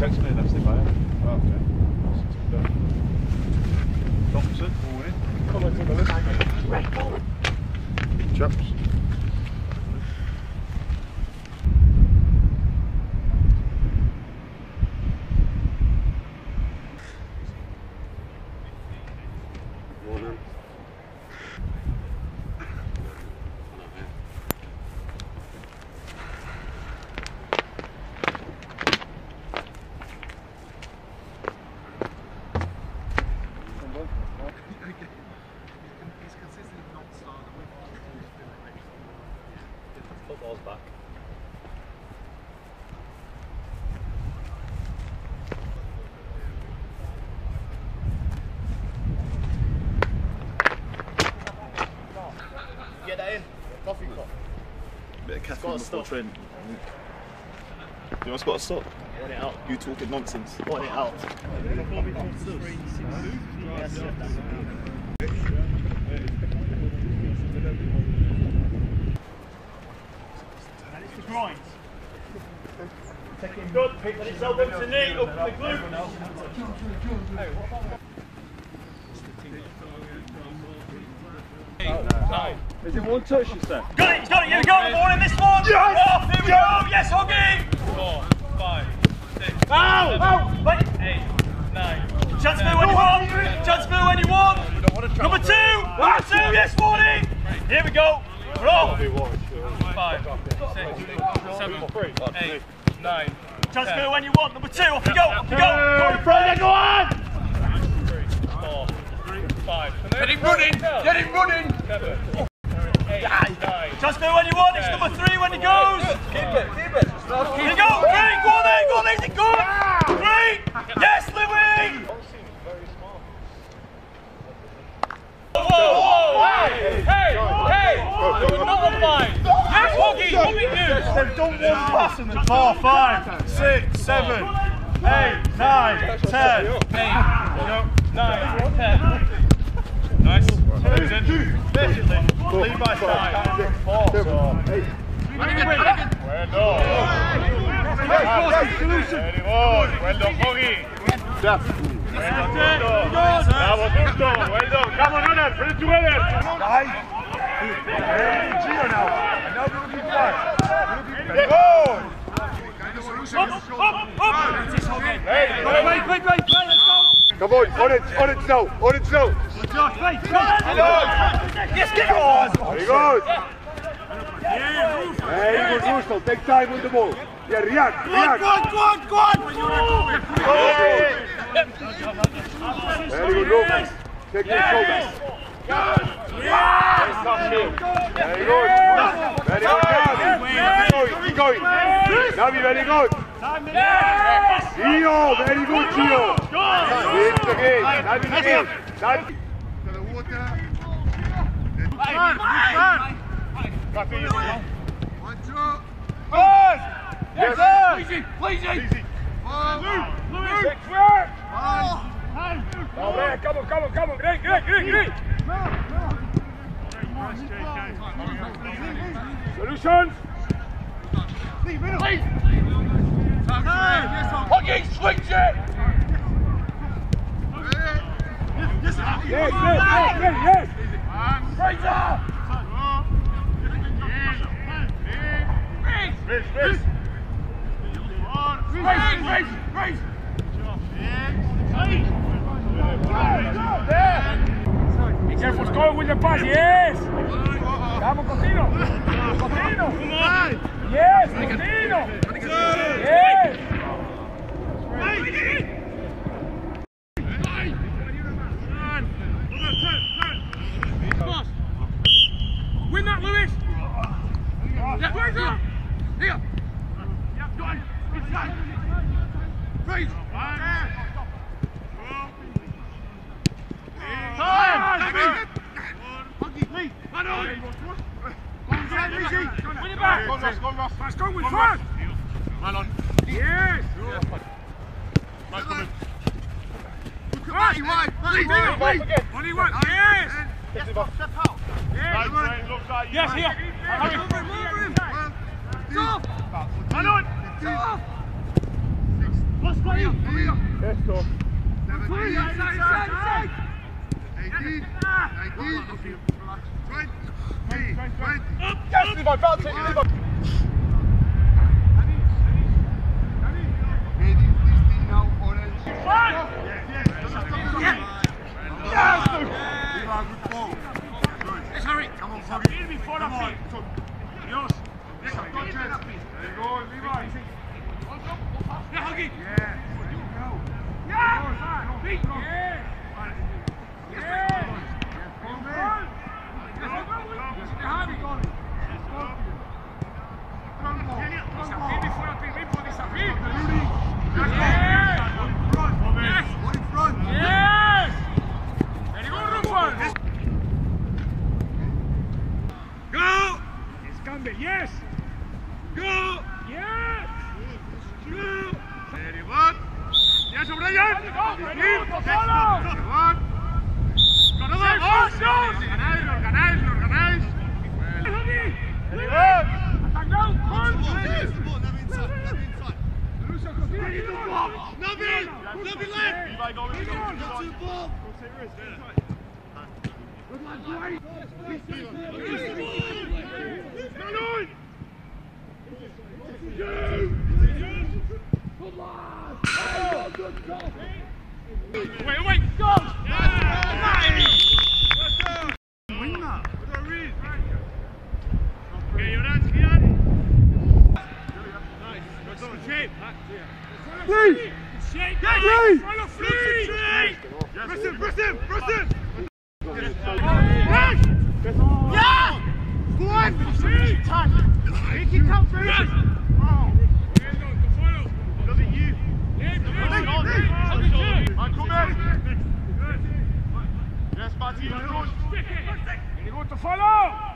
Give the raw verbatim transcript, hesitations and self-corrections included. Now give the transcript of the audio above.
actually that's the fire. Oh, okay. Thompson, morning. Come on, take a look. Red ball. Chaps. Morning. Football's back. Get that in. Coffee cup. Bit of caffeine before training. You must got to stop. Want it out. You talking nonsense. Want it out. Groins. Good, let yourself up to knee, up to the glute. Is it one touch, you said? Got it, he's got it, here we go, morning, this one! Yes! Off, here we go, yes, Hoggy! Four, five, six, Ow! seven, Ow! wait, eight, nine. Chance move when you want, chance move when you want. Number two, number two, yes, forty! Here we go, we're off! Five, six, seven, eight, nine. Chance move when you want, number two, off you go, off you go! Go in front, go on! Three, four, five. Get him running! Get him running! Seven, eight, nine. Chance move when you want, it's number three when he goes! Keep it, keep it! Here you go, three, go on there, go on there, is it good? Three! Yes, Louis! Whoa, whoa, hey, hey, hey! They were not on line! Yes, Hoggy, what we do? They've done one pass and they're four, five, six, seven, eight, nine, ten. Eight, nine, ten. Nice. Who's in? Basically, lead by five. Four, so. Running it, running it! Well done. Very good. Well done, Hoggy. Well done. Bravo, tutto. Well done. Come on, Anna, put it together. Nice. Hey, Gio now. And now we're looking back. We're looking back. Up, up, up. Hey, Wait, wait, wait, wait, let's go. Come on, on it, on it now, on it now. Yes, get on. Very good. Very good, Russell. Take time on the ball. Yeah, react, react. Go on, go on, go on! Very good, Lucas. Take your shoulders. Very good. Very good, Navi. Keep going, keep going. Navi, very good. Gio, very good, Gio. It's again. Navi, again. Navi. Yes, sir! Easy, please, easy! Louis, six, work! Oh, man, come on, come on, come on. Great, great, great, great. Solutions? Please! Hoggy, switch it! Yes, yes, yes, yes, yes. Fraser! Race, race. Race, race, race! Be careful, going with the pass, yes! Vamos, Cotino! Cotino! Yes, Cotino! Yes! Win that, Lewis! Yeah, right up! Here! Go on! Inside! Freeze! Time! Huggy, lead! Man on! Go on, Fred, easy! Win it back! Go on, Ross, go on, Ross! Let's go with Fred! Man on! Yes! Man coming! Look at Matty, wide! Matty, wide! Lead! Only one, yes! Yes, step out! Yes, yes, here! Harry! Move him! Go! Man on! Go! Esto. seventeen, eighteen, nineteen, twenty, twenty. Yes, leave my belt, leave my Ladies, please lean now, orange. Fine! Yes! Yes! Good ball. Good. Let's hurry! Come on, Bobby. Come on. Dios. Yes, I've got chance. There you go, Levi. Yeah, Hoggy! Yeah. Yeah! Yeah! Yes! Go! Yes! Go! Very good. Yes, O'Brien. Ready, follow! One. Safe first, go! Organize, organize, organize. Hoggy! Very good. Attack now! One! Nothing! Nothing left! Levi, go with the Got two ball. Wait, wait, go! Win that. Okay, your hands, Kian. Nice. Good shape. Please! Shape. Please! Follow free! Press him, press him, press him. Yes! Yeah! Go on. Free! Make it come free! Yes! Look at you. Man, come in! Yes, Matty, you're good. You go to follow!